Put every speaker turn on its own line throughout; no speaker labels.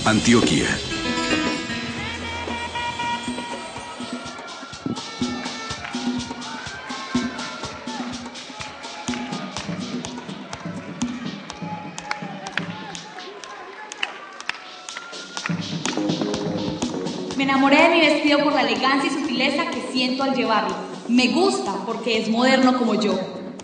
Antioquia.
Me enamoré de mi vestido por la elegancia y sutileza que siento al llevarlo. Me gusta porque es moderno como yo.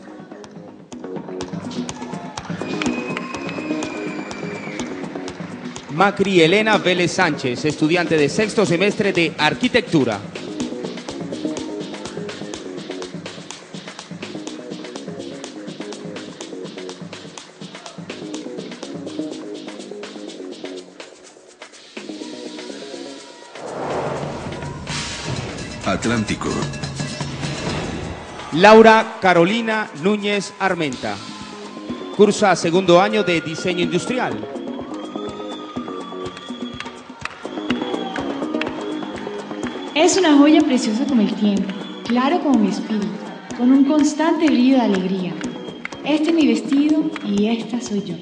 Macri Elena Vélez Sánchez, estudiante de sexto semestre de Arquitectura.
Atlántico.
Laura Carolina Núñez Armenta. Cursa segundo año de Diseño Industrial.
Es una joya preciosa como el tiempo, claro como mi espíritu, con un constante brillo de alegría. Este es mi vestido y esta soy yo.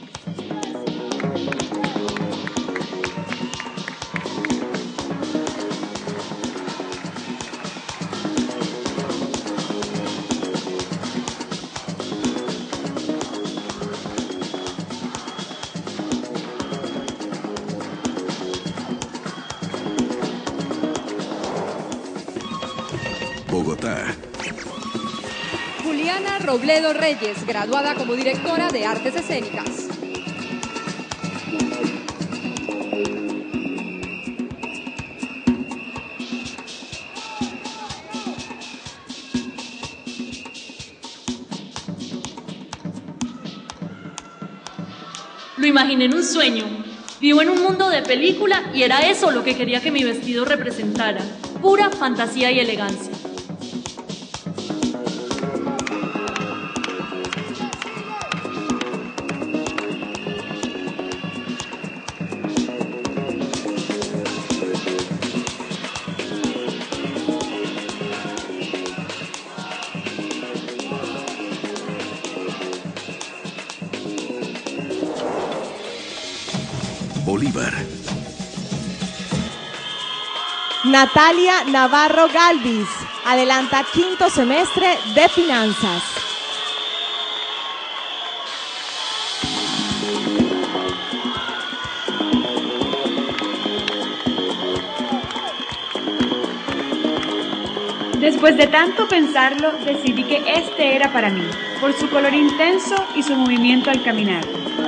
Bogotá.
Juliana Robledo Reyes, graduada como directora de Artes Escénicas.
Lo imaginé en un sueño. Vivo en un mundo de película y era eso lo que quería que mi vestido representara. Pura fantasía y elegancia.
Bolívar.
Natalia Navarro Galvis, adelanta quinto semestre de Finanzas.
Después de tanto pensarlo, decidí que este era para mí, por su color intenso y su movimiento al caminar.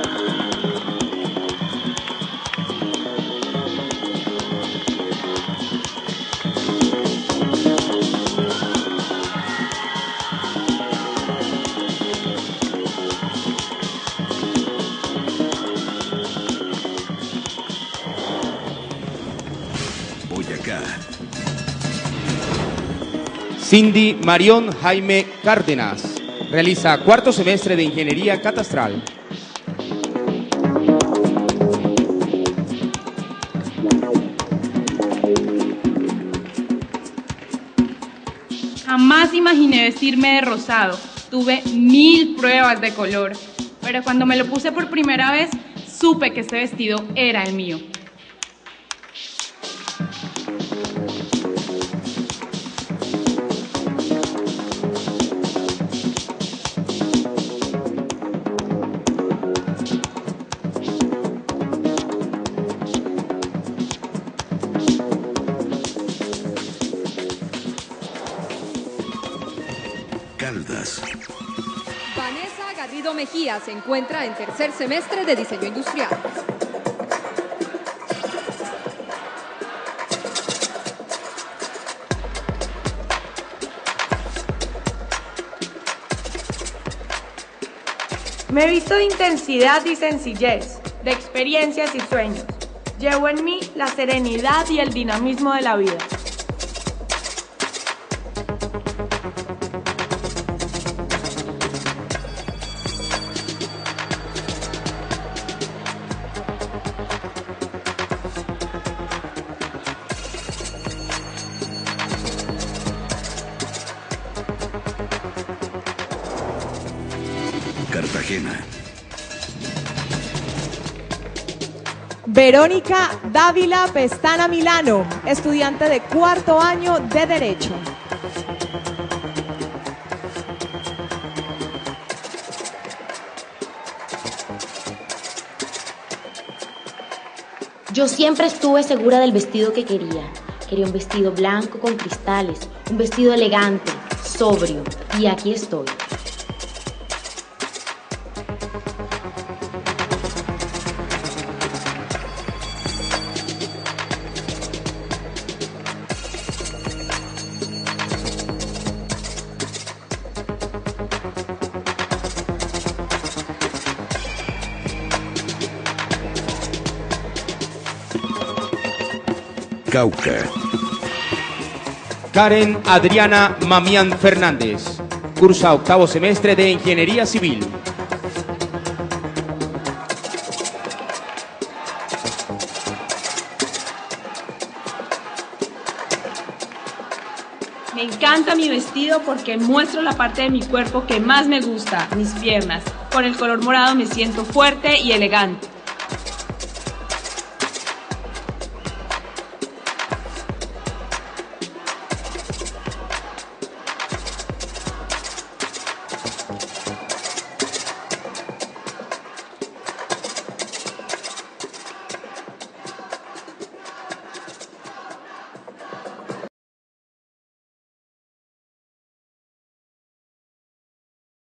Boyacá.
Cindy Marión Jaime Cárdenas. Realiza cuarto semestre de Ingeniería Catastral.
Jamás imaginé vestirme de rosado. Tuve 1000 pruebas de color, pero cuando me lo puse por primera vez, supe que este vestido era el mío.
Caldas.
Vanessa Garrido Mejía se encuentra en tercer semestre de Diseño Industrial.
Me he visto de intensidad y sencillez, de experiencias y sueños. Llevo en mí la serenidad y el dinamismo de la vida.
Cartagena.
Verónica Dávila Pestana Milano, estudiante de 4º año de Derecho.
Yo siempre estuve segura del vestido que quería. Quería un vestido blanco con cristales, un vestido elegante, sobrio, y aquí estoy.
Cauca.
Karen Adriana Mamián Fernández, cursa 8º semestre de Ingeniería Civil.
Me encanta mi vestido porque muestro la parte de mi cuerpo que más me gusta, mis piernas. Con el color morado me siento fuerte y elegante.